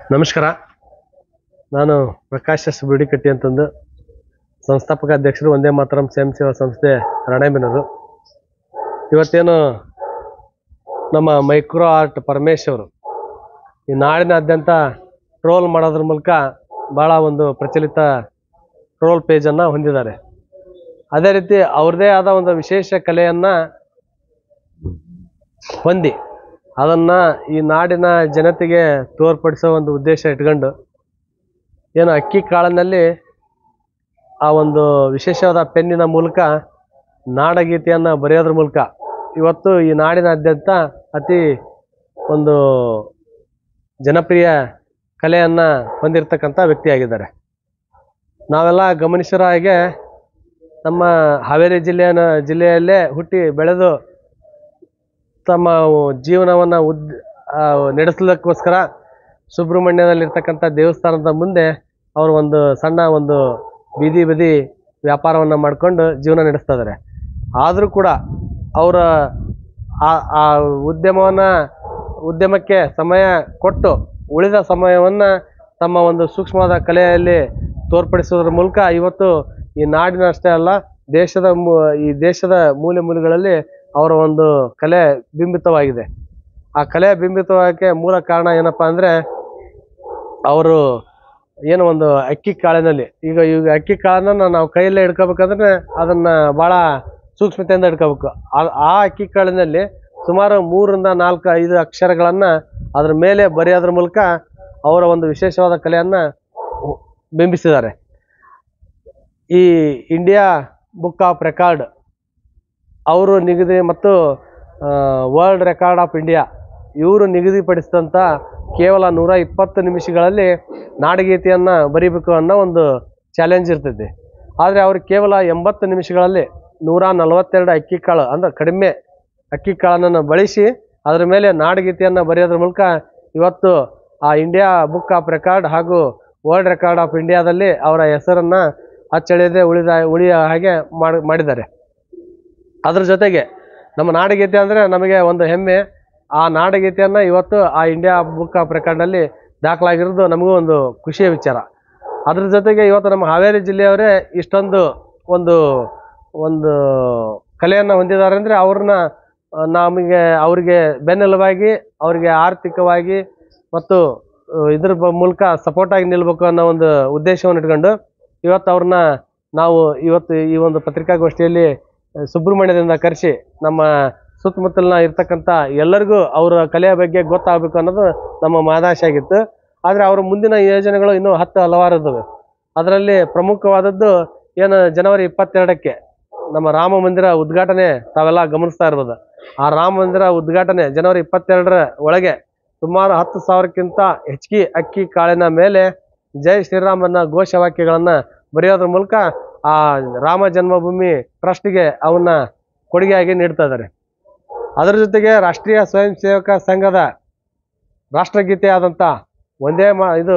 ನಮಸ್ಕಾರ. ನಾನು ಪ್ರಕಾಶ್ ಎಸ್ ಬಿಡಿಕಟ್ಟಿ ಅಂತಂದು ಸಂಸ್ಥಾಪಕ ಅಧ್ಯಕ್ಷರು ಒಂದೇ ಮಾತರಂ ಸ್ವಯಂ ಸೇವಾ ಸಂಸ್ಥೆ ರಾಣೆಬೆನ್ನೂರು. ಇವತ್ತೇನು ನಮ್ಮ ಮೈಕ್ರೋ ಆರ್ಟ್ ಪರಮೇಶ್ ಅವರು ಈ ನಾಡಿನಾದ್ಯಂತ ಟ್ರೋಲ್ ಮಾಡೋದ್ರ ಮೂಲಕ ಭಾಳ ಒಂದು ಪ್ರಚಲಿತ ಟ್ರೋಲ್ ಪೇಜನ್ನು ಹೊಂದಿದ್ದಾರೆ. ಅದೇ ರೀತಿ ಅವ್ರದ್ದೇ ಆದ ಒಂದು ವಿಶೇಷ ಕಲೆಯನ್ನು ಹೊಂದಿ ಅದನ್ನು ಈ ನಾಡಿನ ಜನತೆಗೆ ತೋರ್ಪಡಿಸೋ ಒಂದು ಉದ್ದೇಶ ಇಟ್ಕೊಂಡು ಏನು ಅಕ್ಕಿ ಕಾಳಿನಲ್ಲಿ ಆ ಒಂದು ವಿಶೇಷವಾದ ಪೆನ್ನಿನ ಮೂಲಕ ನಾಡಗೀತೆಯನ್ನು ಬರೆಯೋದ್ರ ಮೂಲಕ ಇವತ್ತು ಈ ನಾಡಿನಾದ್ಯಂತ ಅತಿ ಒಂದು ಜನಪ್ರಿಯ ಕಲೆಯನ್ನು ಹೊಂದಿರತಕ್ಕಂಥ ವ್ಯಕ್ತಿಯಾಗಿದ್ದಾರೆ. ನಾವೆಲ್ಲ ಗಮನಿಸಿರೋ ಹಾಗೆ ನಮ್ಮ ಹಾವೇರಿ ಜಿಲ್ಲೆಯಲ್ಲೇ ಹುಟ್ಟಿ ಬೆಳೆದು ತಮ್ಮ ಜೀವನವನ್ನು ನಡೆಸಲಿಕ್ಕೋಸ್ಕರ ಸುಬ್ರಹ್ಮಣ್ಯದಲ್ಲಿರ್ತಕ್ಕಂಥ ದೇವಸ್ಥಾನದ ಮುಂದೆ ಅವರು ಒಂದು ಸಣ್ಣ ಒಂದು ಬೀದಿ ಬದಿ ವ್ಯಾಪಾರವನ್ನು ಮಾಡಿಕೊಂಡು ಜೀವನ ನಡೆಸ್ತಾ ಇದ್ದಾರೆ. ಆದರೂ ಕೂಡ ಅವರ ಆ ಉದ್ಯಮಕ್ಕೆ ಸಮಯ ಕೊಟ್ಟು ಉಳಿದ ಸಮಯವನ್ನು ತಮ್ಮ ಒಂದು ಸೂಕ್ಷ್ಮವಾದ ಕಲೆಯಲ್ಲಿ ತೋರ್ಪಡಿಸೋದ್ರ ಮೂಲಕ ಇವತ್ತು ಈ ನಾಡಿನ ಅಷ್ಟೇ ಅಲ್ಲ ಈ ದೇಶದ ಮೂಲೆ ಮೂಲೆಗಳಲ್ಲಿ ಅವರ ಒಂದು ಕಲೆ ಬಿಂಬಿತವಾಗಿದೆ. ಆ ಕಲೆ ಬಿಂಬಿತವಾಗಕ್ಕೆ ಮೂಲ ಕಾರಣ ಏನಪ್ಪಾ ಅಂದರೆ ಅವರು ಏನು ಒಂದು ಅಕ್ಕಿ ಕಾಳಿನಲ್ಲಿ ಈಗ ಅಕ್ಕಿ ಕಾಳನ್ನ ನಾವು ಕೈಯಲ್ಲೇ ಹಿಡ್ಕೋಬೇಕಂದ್ರೆ ಅದನ್ನ ಭಾಳ ಸೂಕ್ಷ್ಮತೆಯಿಂದ ಹಿಡ್ಕೋಬೇಕು. ಆ ಅಕ್ಕಿ ಕಾಳಿನಲ್ಲಿ ಸುಮಾರು 3 ರಿಂದ 4, 5 ಅಕ್ಷರಗಳನ್ನು ಅದ್ರ ಮೇಲೆ ಬರೆಯೋದ್ರ ಮೂಲಕ ಅವರ ಒಂದು ವಿಶೇಷವಾದ ಕಲೆಯನ್ನು ಬಿಂಬಿಸಿದ್ದಾರೆ. ಈ ಇಂಡಿಯಾ ಬುಕ್ ಆಫ್ ರೆಕಾರ್ಡ್ ಅವರು ನಿಗದಿ ಮತ್ತು ವರ್ಲ್ಡ್ ರೆಕಾರ್ಡ್ ಆಫ್ ಇಂಡಿಯಾ ಇವರು ನಿಗದಿಪಡಿಸಿದಂಥ ಕೇವಲ 120 ನಿಮಿಷಗಳಲ್ಲಿ ನಾಡಗೀತೆಯನ್ನು ಬರೀಬೇಕು ಅನ್ನೋ ಒಂದು ಚಾಲೆಂಜ್ ಇರ್ತೈತಿ. ಆದರೆ ಅವರು ಕೇವಲ 80 ನಿಮಿಷಗಳಲ್ಲಿ 142 ಅಕ್ಕಿ ಕಾಳು ಅಂದ್ರೆ ಕಡಿಮೆ ಅಕ್ಕಿ ಕಾಳನ್ನು ಬಳಸಿ ಅದರ ಮೇಲೆ ನಾಡಗೀತೆಯನ್ನು ಬರೆಯೋದ್ರ ಮೂಲಕ ಇವತ್ತು ಆ ಇಂಡಿಯಾ ಬುಕ್ ಆಫ್ ರೆಕಾರ್ಡ್ ಹಾಗೂ ವರ್ಲ್ಡ್ ರೆಕಾರ್ಡ್ ಆಫ್ ಇಂಡಿಯಾದಲ್ಲಿ ಅವರ ಹೆಸರನ್ನು ಅಚ್ಚಳಿಯದೆ ಉಳಿಯ ಹಾಗೆ ಮಾಡಿದ್ದಾರೆ. ಅದ್ರ ಜೊತೆಗೆ ನಮ್ಮ ನಾಡಗೀತೆ ಅಂದರೆ ನಮಗೆ ಒಂದು ಹೆಮ್ಮೆ. ಆ ನಾಡಗೀತೆಯನ್ನು ಇವತ್ತು ಆ ಇಂಡಿಯಾ ಬುಕ್ ಆಫ್ ರೆಕಾರ್ಡ್ನಲ್ಲಿ ದಾಖಲಾಗಿರೋದು ನಮಗೂ ಒಂದು ಖುಷಿಯ ವಿಚಾರ. ಅದ್ರ ಜೊತೆಗೆ ಇವತ್ತು ನಮ್ಮ ಹಾವೇರಿ ಜಿಲ್ಲೆಯವರೇ ಇಷ್ಟೊಂದು ಒಂದು ಒಂದು ಕಲೆಯನ್ನು ಹೊಂದಿದ್ದಾರೆ ಅಂದರೆ ಅವರಿಗೆ ಬೆನ್ನೆಲುಬಾಗಿ ಅವರಿಗೆ ಆರ್ಥಿಕವಾಗಿ ಮತ್ತು ಇದ್ರ ಮೂಲಕ ಸಪೋರ್ಟ್ ಆಗಿ ನಿಲ್ಬೇಕು ಅನ್ನೋ ಒಂದು ಉದ್ದೇಶವನ್ನು ಇಟ್ಕೊಂಡು ಇವತ್ತು ನಾವು ಈ ಒಂದು ಪತ್ರಿಕಾಗೋಷ್ಠಿಯಲ್ಲಿ ಸುಬ್ರಹ್ಮಣ್ಯದಿಂದ ಕರೆಸಿ ನಮ್ಮ ಸುತ್ತಮುತ್ತಲಿನ ಇರ್ತಕ್ಕಂಥ ಎಲ್ಲರಿಗೂ ಅವರ ಕಲೆಯ ಬಗ್ಗೆ ಗೊತ್ತಾಗಬೇಕು ಅನ್ನೋದು ನಮ್ಮ ಮಹದಾಶೆ ಆಗಿತ್ತು. ಆದರೆ ಅವರ ಮುಂದಿನ ಯೋಜನೆಗಳು ಇನ್ನೂ ಹಲವಾರು ಇದ್ದಾವೆ. ಅದರಲ್ಲಿ ಪ್ರಮುಖವಾದದ್ದು ಏನು ಜನವರಿ 22ಕ್ಕೆ ನಮ್ಮ ರಾಮ ಮಂದಿರ ಉದ್ಘಾಟನೆ ತಾವೆಲ್ಲ ಗಮನಿಸ್ತಾ ಇರ್ಬೋದು. ಆ ರಾಮ ಮಂದಿರ ಉದ್ಘಾಟನೆ ಜನವರಿ 22ರ ಒಳಗೆ ಸುಮಾರು 10,000ಕ್ಕಿಂತ ಹೆಚ್ಚಿಗೆ ಅಕ್ಕಿ ಕಾಳಿನ ಮೇಲೆ ಜೈ ಶ್ರೀರಾಮನ ಘೋಷವಾಕ್ಯಗಳನ್ನು ಬರೆಯೋದ್ರ ಮೂಲಕ ಆ ರಾಮ ಜನ್ಮಭೂಮಿ ಟ್ರಸ್ಟ್ಗೆ ಅವನ್ನ ಕೊಡುಗೆಯಾಗಿ ನೀಡ್ತಾ ಇದ್ದಾರೆ. ಅದರ ಜೊತೆಗೆ ರಾಷ್ಟ್ರೀಯ ಸ್ವಯಂ ಸೇವಕ ಸಂಘದ ರಾಷ್ಟ್ರಗೀತೆ ಆದಂಥ ಇದು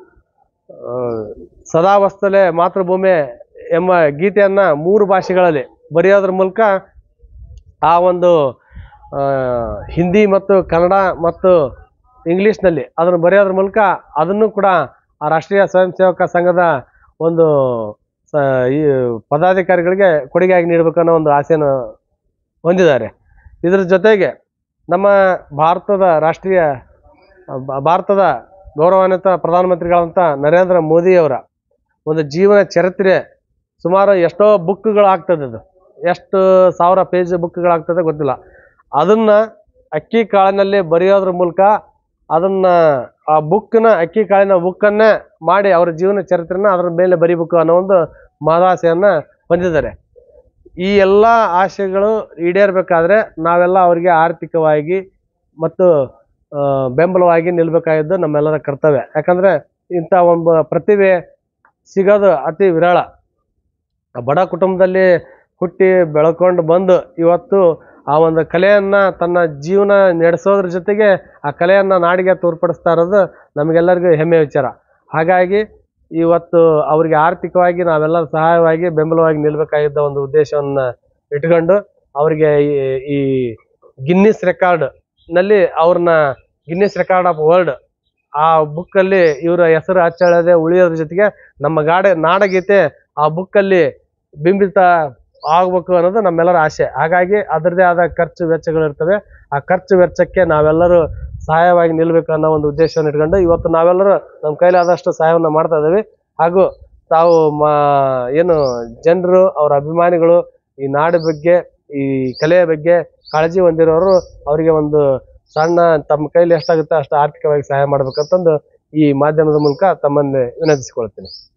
ಸದಾ ವಸ್ತಲೆ ಮಾತೃಭೂಮಿ ಎಂಬ ಗೀತೆಯನ್ನು 3 ಭಾಷೆಗಳಲ್ಲಿ ಬರೆಯೋದ್ರ ಮೂಲಕ ಆ ಒಂದು ಹಿಂದಿ ಮತ್ತು ಕನ್ನಡ ಮತ್ತು ಇಂಗ್ಲೀಷ್ನಲ್ಲಿ ಅದನ್ನು ಬರೆಯೋದ್ರ ಮೂಲಕ ಅದನ್ನು ಕೂಡ ಆ ರಾಷ್ಟ್ರೀಯ ಸ್ವಯಂ ಸೇವಕ ಸಂಘದ ಒಂದು ಈ ಪದಾಧಿಕಾರಿಗಳಿಗೆ ಕೊಡುಗೆಯಾಗಿ ನೀಡಬೇಕು ಅನ್ನೋ ಒಂದು ಆಸೆಯನ್ನು ಹೊಂದಿದ್ದಾರೆ. ಇದರ ಜೊತೆಗೆ ನಮ್ಮ ಭಾರತದ ಗೌರವಾನ್ವಿತ ಪ್ರಧಾನಮಂತ್ರಿಗಳಂತ ನರೇಂದ್ರ ಮೋದಿಯವರ ಒಂದು ಜೀವನ ಚರಿತ್ರೆ ಸುಮಾರು ಎಷ್ಟೋ ಬುಕ್ಗಳಾಗ್ತದೆ. ಅದು ಎಷ್ಟು 1000 ಪೇಜ್ ಬುಕ್ಗಳಾಗ್ತದೆ ಗೊತ್ತಿಲ್ಲ. ಅದನ್ನು ಅಕ್ಕಿ ಕಾಳಿನಲ್ಲಿ ಬರೆಯೋದ್ರ ಮೂಲಕ ಆ ಅಕ್ಕಿ ಕಾಳಿನ ಬುಕ್ಕನ್ನೇ ಮಾಡಿ ಅವರ ಜೀವನ ಚರಿತ್ರೆನ ಅದರ ಮೇಲೆ ಬರೀಬೇಕು ಅನ್ನೋ ಒಂದು ಮಹದಾಸೆಯನ್ನು ಹೊಂದಿದ್ದಾರೆ. ಈ ಎಲ್ಲ ಆಶೆಗಳು ಈಡೇರಬೇಕಾದ್ರೆ ನಾವೆಲ್ಲ ಅವರಿಗೆ ಆರ್ಥಿಕವಾಗಿ ಮತ್ತು ಬೆಂಬಲವಾಗಿ ನಿಲ್ಲಬೇಕಾಗಿದ್ದು ನಮ್ಮೆಲ್ಲರ ಕರ್ತವ್ಯ. ಯಾಕಂದರೆ ಇಂಥ ಒಂದು ಪ್ರತಿಭೆ ಸಿಗೋದು ಅತಿ ವಿರಳ. ಬಡ ಕುಟುಂಬದಲ್ಲಿ ಹುಟ್ಟಿ ಬೆಳ್ಕೊಂಡು ಬಂದು ಇವತ್ತು ಆ ಒಂದು ಕಲೆಯನ್ನು ತನ್ನ ಜೀವನ ನಡೆಸೋದ್ರ ಜೊತೆಗೆ ಆ ಕಲೆಯನ್ನು ನಾಡಿಗೆ ತೋರ್ಪಡಿಸ್ತಾ ಇರೋದು ನಮಗೆಲ್ಲರಿಗೂ ಹೆಮ್ಮೆಯ ವಿಚಾರ. ಹಾಗಾಗಿ ಇವತ್ತು ಅವರಿಗೆ ಆರ್ಥಿಕವಾಗಿ ನಾವೆಲ್ಲ ಸಹಾಯವಾಗಿ ಬೆಂಬಲವಾಗಿ ನಿಲ್ಲಬೇಕಾಗಿದ್ದ ಒಂದು ಉದ್ದೇಶವನ್ನು ಇಟ್ಕೊಂಡು ಅವರಿಗೆ ಈ ಗಿನ್ನಿಸ್ ರೆಕಾರ್ಡ್ ನಲ್ಲಿ ಅವ್ರನ್ನ ಗಿನ್ನಿಸ್ ರೆಕಾರ್ಡ್ ಆಫ್ ವರ್ಲ್ಡ್ ಆ ಬುಕ್ಕಲ್ಲಿ ಇವರ ಹೆಸರು ಅಚ್ಚಳದೆ ಉಳಿಯೋದ್ರ ಜೊತೆಗೆ ನಮ್ಮ ನಾಡಗೀತೆ ಆ ಬುಕ್ಕಲ್ಲಿ ಬಿಂಬಿತ ಆಗ್ಬೇಕು ಅನ್ನೋದು ನಮ್ಮೆಲ್ಲರ ಆಸೆ. ಹಾಗಾಗಿ ಅದರದೇ ಆದ ಖರ್ಚು ವೆಚ್ಚಗಳು ಇರ್ತವೆ. ಆ ಖರ್ಚು ವೆಚ್ಚಕ್ಕೆ ನಾವೆಲ್ಲರೂ ಸಹಾಯವಾಗಿ ನಿಲ್ಬೇಕು ಅನ್ನೋ ಒಂದು ಉದ್ದೇಶವನ್ನು ಇಟ್ಕೊಂಡು ಇವತ್ತು ನಾವೆಲ್ಲರೂ ನಮ್ಮ ಕೈಲಾದಷ್ಟು ಸಹಾಯವನ್ನು ಮಾಡ್ತಾ ಇದ್ದೀವಿ. ಹಾಗೂ ತಾವು ಏನು ಜನರು, ಅವರ ಅಭಿಮಾನಿಗಳು ಈ ನಾಡ ಬಗ್ಗೆ, ಈ ಕಲೆಯ ಬಗ್ಗೆ ಕಾಳಜಿ ಹೊಂದಿರೋರು ಅವರಿಗೆ ಒಂದು ಸಣ್ಣ ತಮ್ಮ ಕೈಲಿ ಎಷ್ಟಾಗುತ್ತೆ ಅಷ್ಟು ಆರ್ಥಿಕವಾಗಿ ಸಹಾಯ ಮಾಡ್ಬೇಕಂತಂದು ಈ ಮಾಧ್ಯಮದ ಮೂಲಕ ತಮ್ಮನ್ನು ವಿನಂತಿಸಿಕೊಳ್ತೀನಿ.